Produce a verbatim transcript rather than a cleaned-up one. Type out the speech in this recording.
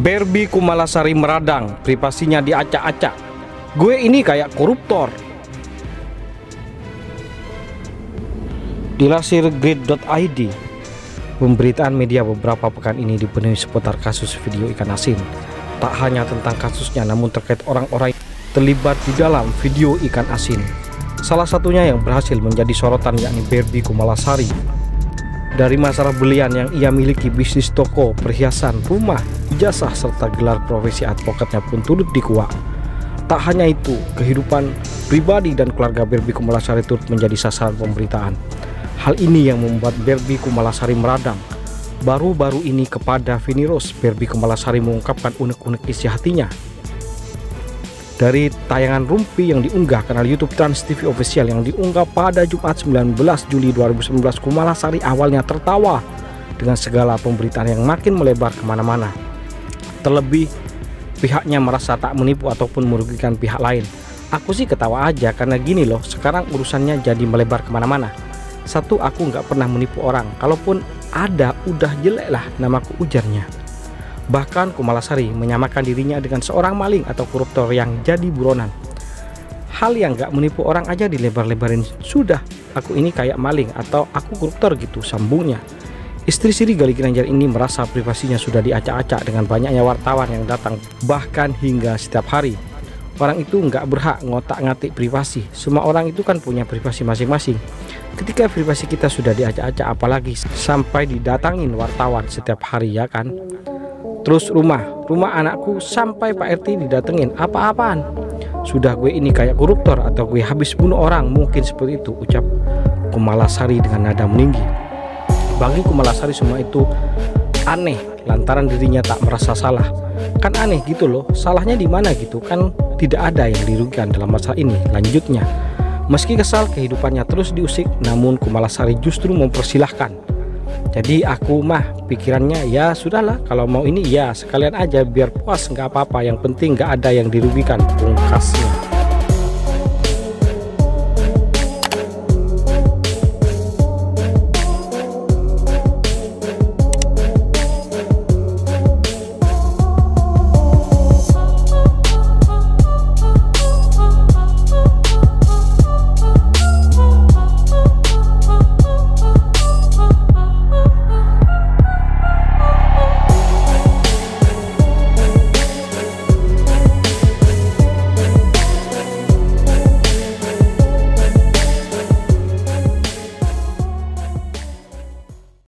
Barbie Kumalasari meradang, privasinya diacak-acak. Gue ini kayak koruptor. Dilansir grid dot i d, pemberitaan media beberapa pekan ini dipenuhi seputar kasus video ikan asin. Tak hanya tentang kasusnya, namun terkait orang-orang terlibat di dalam video ikan asin. Salah satunya yang berhasil menjadi sorotan yakni Barbie Kumalasari. Dari masalah belian yang ia miliki, bisnis toko, perhiasan, rumah, ijazah, serta gelar profesi advokatnya pun turut dikuak. Tak hanya itu, kehidupan pribadi dan keluarga Barbie Kumalasari turut menjadi sasaran pemberitaan. Hal ini yang membuat Barbie Kumalasari meradang. Baru-baru ini kepada Vini Rose, Barbie Kumalasari mengungkapkan unek-unek isi hatinya. Dari tayangan Rumpi yang diunggah kanal YouTube Trans T V Official yang diunggah pada Jumat sembilan belas Juli dua ribu sembilan belas, Kumalasari awalnya tertawa dengan segala pemberitaan yang makin melebar kemana-mana. Terlebih pihaknya merasa tak menipu ataupun merugikan pihak lain. Aku sih ketawa aja karena gini loh, sekarang urusannya jadi melebar kemana-mana. Satu, aku nggak pernah menipu orang, kalaupun ada udah jelek lah namaku, ujarnya. Bahkan Kumalasari menyamakan dirinya dengan seorang maling atau koruptor yang jadi buronan. Hal yang gak menipu orang aja dilebar-lebarin. Sudah, aku ini kayak maling atau aku koruptor gitu, sambungnya. Istri Sri Gali Ginanjar ini merasa privasinya sudah diacak-acak dengan banyaknya wartawan yang datang, bahkan hingga setiap hari. Orang itu nggak berhak ngotak-ngatik privasi. Semua orang itu kan punya privasi masing-masing. Ketika privasi kita sudah diacak-acak, apalagi sampai didatangin wartawan setiap hari, ya kan? Terus rumah, rumah anakku sampai Pak R T didatengin, apa-apaan? Sudah, gue ini kayak koruptor atau gue habis bunuh orang, mungkin seperti itu, ucap Kumalasari dengan nada meninggi. Bagi Kumalasari semua itu aneh lantaran dirinya tak merasa salah. Kan aneh gitu loh, salahnya di mana gitu, kan tidak ada yang dirugikan dalam masalah ini, lanjutnya. Meski kesal kehidupannya terus diusik, namun Kumalasari justru mempersilahkan. Jadi aku mah pikirannya ya sudahlah, kalau mau ini ya sekalian aja biar puas, nggak apa-apa, yang penting nggak ada yang dirugikan, pungkasnya.